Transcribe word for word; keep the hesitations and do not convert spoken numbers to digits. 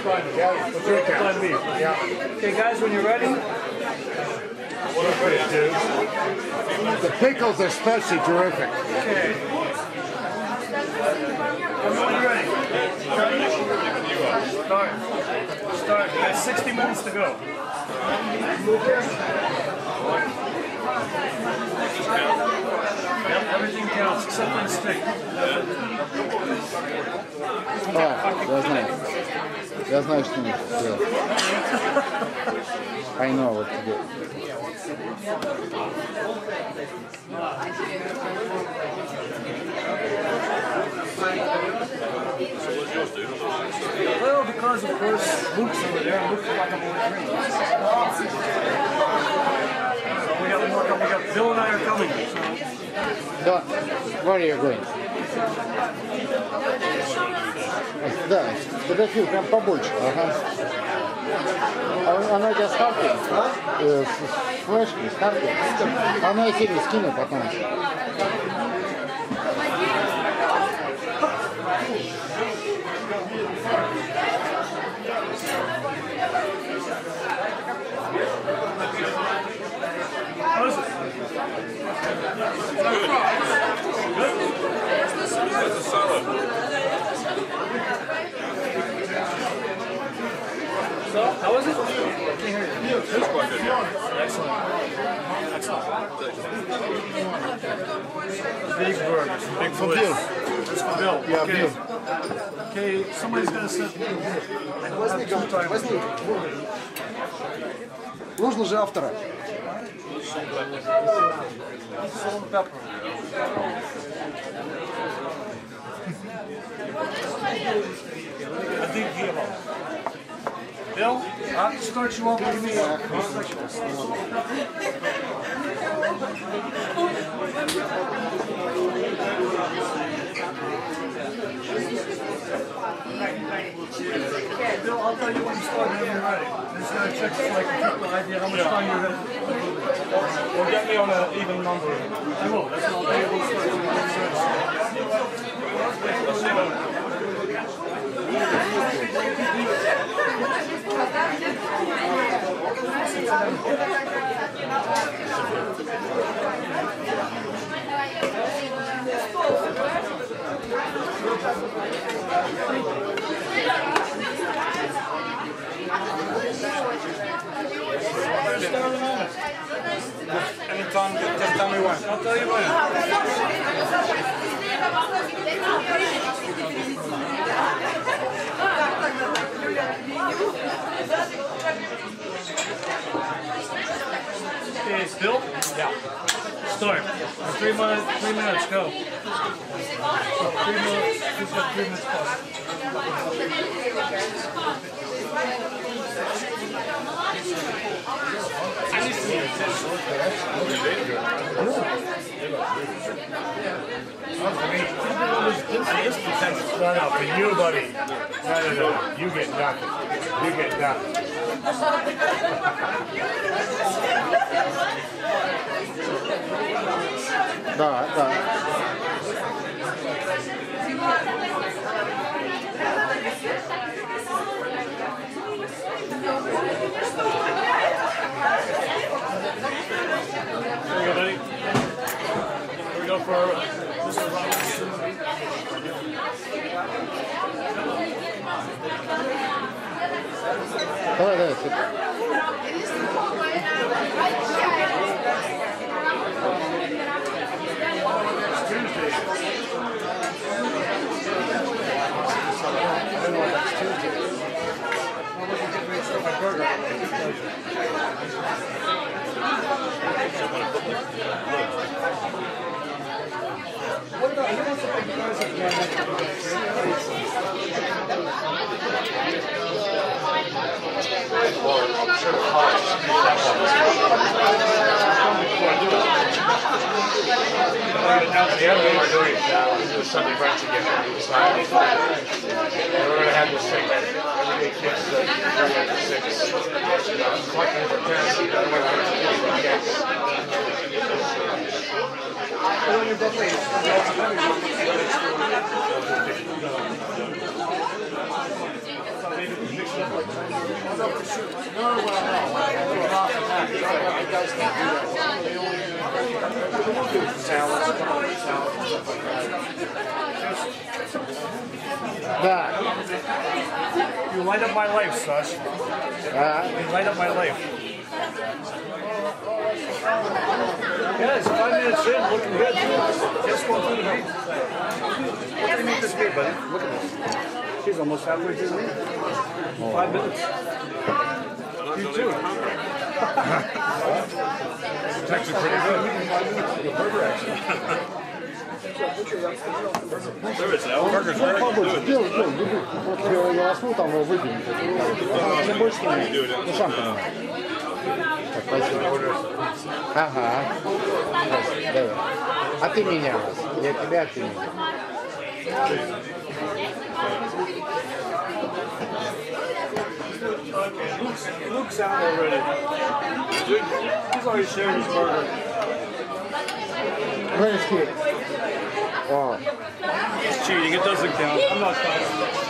fine. Yeah, let's drink it. Plan B. Yeah. Okay, guys, when you're ready. What a fish, dude. The pickles are especially terrific. Okay. When you're ready. Start. Start. You got sixty minutes to go. Yep, everything counts except for the stick. Oh, я знаю. Я знаю, что нужно делать. I know what to do. Well, because of course Luke's over there. Luke's like I'm over here. So we got more coming. We got Bill and I are coming. Да. Where are you going? Да, фотографию прям побольше. Ага. А она у тебя с карты? Э, с флешкой, с карты? Она я себе скину потом. How is it? Good? That's a solid. So, how is it? I can't hear you. It's quite good. Excellent. Excellent. Big burgers, big For Bill. That's for Bill. Yeah, Okay. Bill. Okay, somebody's gonna sit. Возьми, возьми. Нужно же автора. Salt and pepper. I think he about. Bill, I have to start you off with me. Bill, I'll tell you when you start when you're ready. Just gonna check so I can keep the idea how much time you're ready. Or get me on an even number. I will. That's what I'll tell you. We'll start when you're ready. Anytime, just tell me when. I'll tell you when. Okay, Bill? Yeah. Start. Three minutes, three minutes, go. Three minutes, he's got three minutes plus. I need to see your test. This potential. No, no, for you, buddy. No, no, no. You get nothing. You get nothing. Да, да. Here we go, buddy. Here we go for Mister Robinson. Давай, давай. The other thing we're doing now is do Sunday brunch again. We're going to have this thing that everyday kids that bring up to six. It's collecting for parents. Да. You light up my life, Sash. А, You light up my life. Yeah, it's five minutes in, looking good. Just going through the meat. What do you need this meat, buddy? Look at this. She's almost halfway through the meat. Five minutes. You too. It's actually pretty good. Burger's very побольше. good. Делай, делай, люби. Вот я, я возьму, там его выкину. Чем больше, тем ну, сам понимаешь. Так, спасибо. Ага. Давай. А ты меня. Я тебя, а ты меня. Luke's, Luke's out already. Luke, he's already shared his burger. Рейнский. О. It's cheating, it doesn't count. I'm not counting.